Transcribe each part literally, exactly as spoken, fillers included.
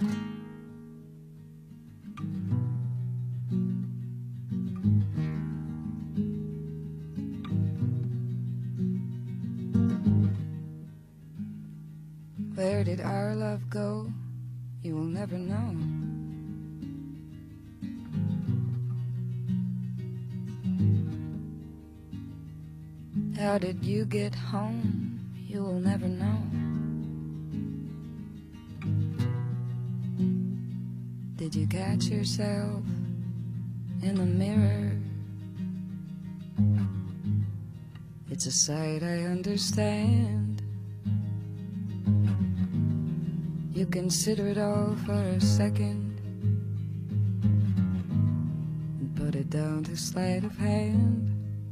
Where did our love go? You will never know. How did you get home? You will never know. Did you catch yourself in the mirror? It's a sight I understand. You consider it all for a second and put it down to sleight of hand.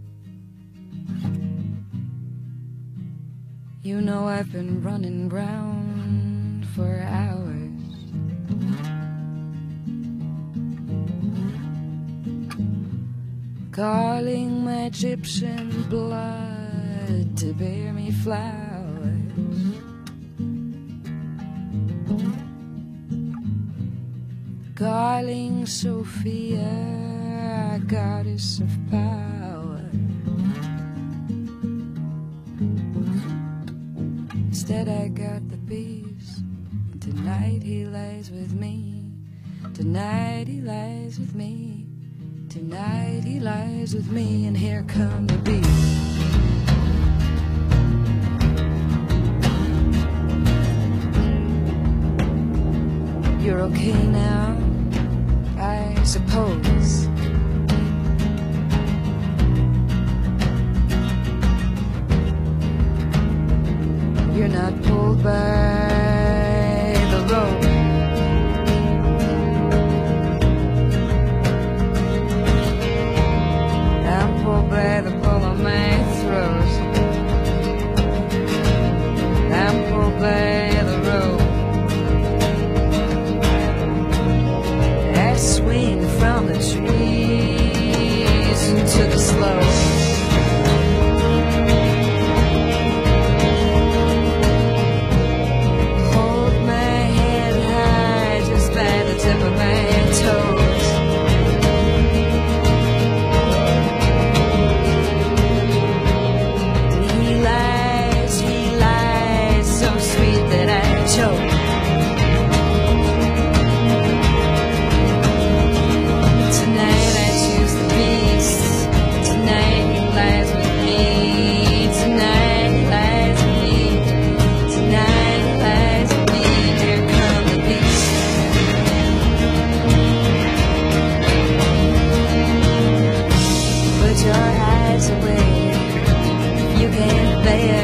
You know I've been running round for hours, calling my Egyptian blood to bear me flowers. Calling Sophia, goddess of power. Instead I got the peace. Tonight he lies with me. Tonight he lies with me. Tonight he lies with me. And here come the bees. You're okay now, I suppose. You're not pulled by the rope. I'm pulled by the pull of my throat. I'm pulled by the rope. I swing from the trees into the slope. Away, you can't bear